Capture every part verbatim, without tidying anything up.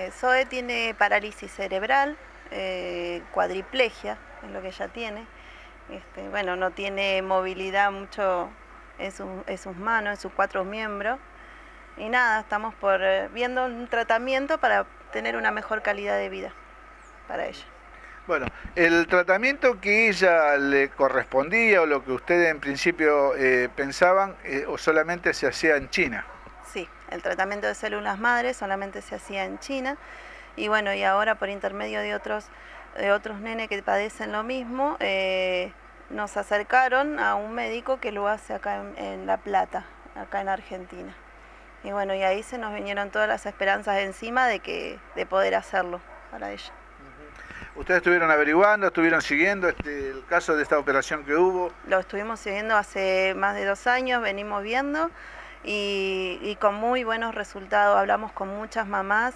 Eh, Zoe tiene parálisis cerebral, eh, cuadriplegia, es lo que ella tiene. Este, bueno, no tiene movilidad mucho en, su, en sus manos, en sus cuatro miembros. Y nada, estamos por eh, viendo un tratamiento para tener una mejor calidad de vida para ella. Bueno, el tratamiento que ella le correspondía o lo que ustedes en principio eh, pensaban, eh, o solamente se hacía en China. Sí, el tratamiento de células madres solamente se hacía en China. Y bueno, y ahora por intermedio de otros, de otros nenes que padecen lo mismo, eh, nos acercaron a un médico que lo hace acá en, en La Plata, acá en Argentina. Y bueno, y ahí se nos vinieron todas las esperanzas encima de, que, de poder hacerlo para ella. ¿Ustedes estuvieron averiguando, estuvieron siguiendo este, el caso de esta operación que hubo? Lo estuvimos siguiendo hace más de dos años, venimos viendo y, y con muy buenos resultados. Hablamos con muchas mamás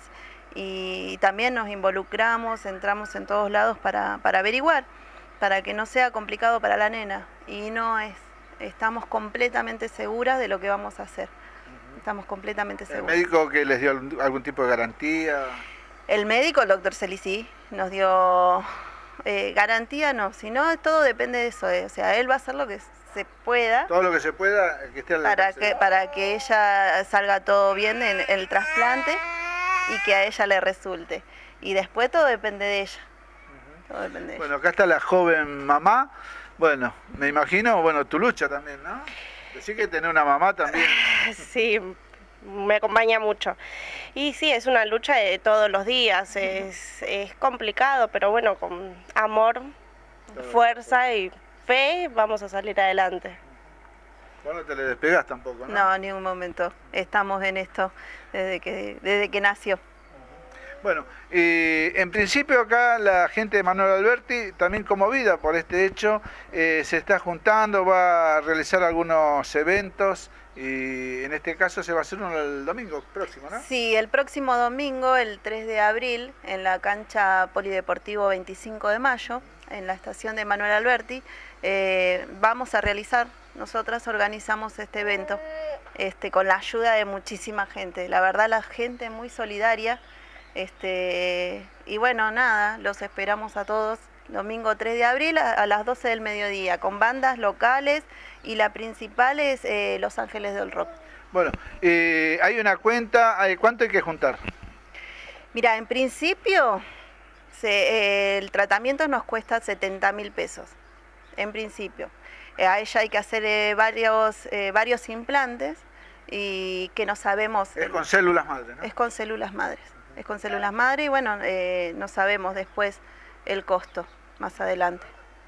y también nos involucramos, entramos en todos lados para, para averiguar, para que no sea complicado para la nena. Y no es, estamos completamente seguras de lo que vamos a hacer. Estamos completamente seguros. ¿El médico que les dio algún tipo de garantía? El médico, el doctor Celici, nos dio eh, garantía, no, sino todo depende de eso. Eh. O sea, él va a hacer lo que se pueda. Todo lo que se pueda, que esté al para que Para que ella salga todo bien en el trasplante y que a ella le resulte. Y después todo depende de ella. Uh-huh. Todo depende de bueno, ella. Acá está la joven mamá. Bueno, me imagino, bueno, tu lucha también, ¿no? Decir que tener una mamá también. Sí, me acompaña mucho. Y sí, es una lucha de todos los días, es, es complicado, pero bueno, con amor, fuerza y fe vamos a salir adelante. Vos no te le despegás tampoco, ¿no? No, ni un momento. Estamos en esto desde que, desde que nació. Bueno, eh, en principio acá la gente de Manuel Alberti, también conmovida por este hecho, eh, se está juntando, va a realizar algunos eventos y en este caso se va a hacer uno el domingo próximo, ¿no? Sí, el próximo domingo, el tres de abril, en la cancha Polideportivo veinticinco de mayo, en la estación de Manuel Alberti, eh, vamos a realizar, nosotras organizamos este evento este, con la ayuda de muchísima gente. La verdad, la gente es muy solidaria. Este, y bueno, nada, los esperamos a todos domingo tres de abril a, a las doce del mediodía, con bandas locales y la principal es eh, Los Ángeles del Rock. Bueno, eh, hay una cuenta, ¿cuánto hay que juntar? Mira, en principio se, eh, el tratamiento nos cuesta setenta mil pesos, en principio. Eh, a ella hay que hacer eh, varios, eh, varios implantes y que no sabemos... Es con células madres, ¿no? Es con células madres. Es con células madre y bueno, eh, no sabemos después el costo más adelante.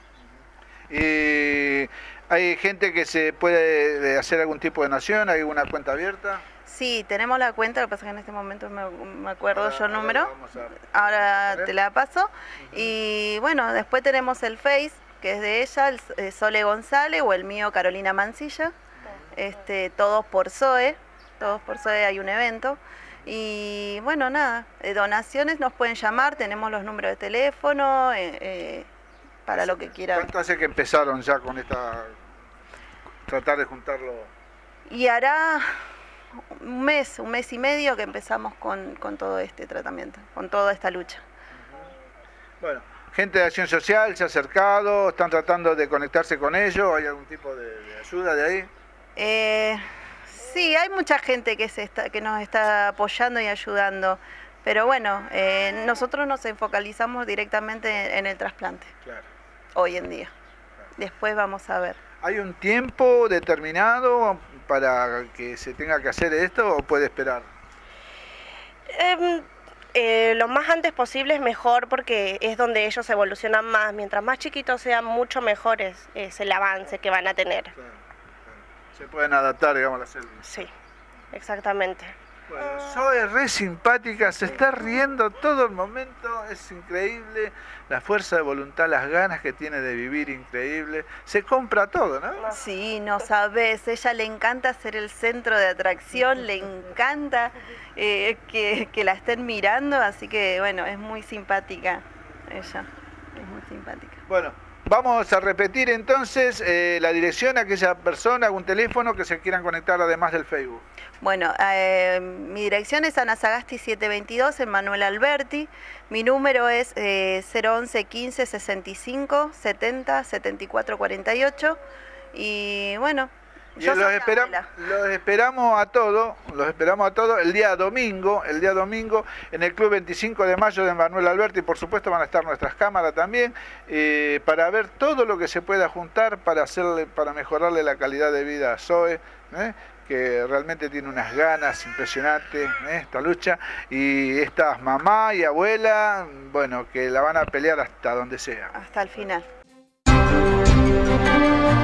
¿Y hay gente que se puede hacer algún tipo de donación? ¿Hay alguna cuenta abierta? Sí, tenemos la cuenta, lo que pasa es que en este momento me, me acuerdo ahora, yo el número, ahora, ahora te la paso. Uh-huh. Y bueno, después tenemos el Face, que es de ella, el, el Sole González, o el mío Carolina Mancilla, uh-huh. este, todos por Zoe, todos por Zoe hay un evento. Y bueno, nada, eh, donaciones nos pueden llamar, tenemos los números de teléfono, eh, eh, para lo que quieran. ¿Cuánto hace que empezaron ya con esta, tratar de juntarlo? Y hará un mes, un mes y medio que empezamos con, con todo este tratamiento, con toda esta lucha. Uh-huh. Bueno, gente de Acción Social se ha acercado, están tratando de conectarse con ellos, ¿hay algún tipo de, de ayuda de ahí? Eh... Sí, hay mucha gente que, se está, que nos está apoyando y ayudando, pero bueno, eh, nosotros nos enfocalizamos directamente en el trasplante, claro. Hoy en día. Claro. Después vamos a ver. ¿Hay un tiempo determinado para que se tenga que hacer esto o puede esperar? Eh, eh, lo más antes posible es mejor porque es donde ellos evolucionan más. Mientras más chiquitos sean, mucho mejor es, es el avance que van a tener. Claro. Se pueden adaptar, digamos, a las células. Sí, exactamente. Bueno, Zoe es re simpática, se está riendo todo el momento, es increíble, la fuerza de voluntad, las ganas que tiene de vivir, increíble. Se compra todo, ¿no? Sí, no sabes, ella le encanta ser el centro de atracción, le encanta eh, que, que la estén mirando, así que bueno, es muy simpática ella, es muy simpática. Bueno. Vamos a repetir entonces eh, la dirección a aquella persona, algún teléfono que se quieran conectar además del Facebook. Bueno, eh, mi dirección es Ana Sagasti setecientos veintidós en Manuel Alberti. Mi número es eh, cero once quince sesenta y cinco setenta setenta y cuatro cuarenta y ocho. Y bueno, y yo los, esperam los esperamos a todos, los esperamos a todos el día domingo, el día domingo en el Club veinticinco de mayo de Manuel Alberti. Y por supuesto van a estar nuestras cámaras también eh, para ver todo lo que se pueda juntar para hacerle, para mejorarle la calidad de vida a Zoe, ¿eh? que realmente tiene unas ganas impresionantes ¿eh? esta lucha, y estas mamá y abuela, bueno, que la van a pelear hasta donde sea. Hasta el final.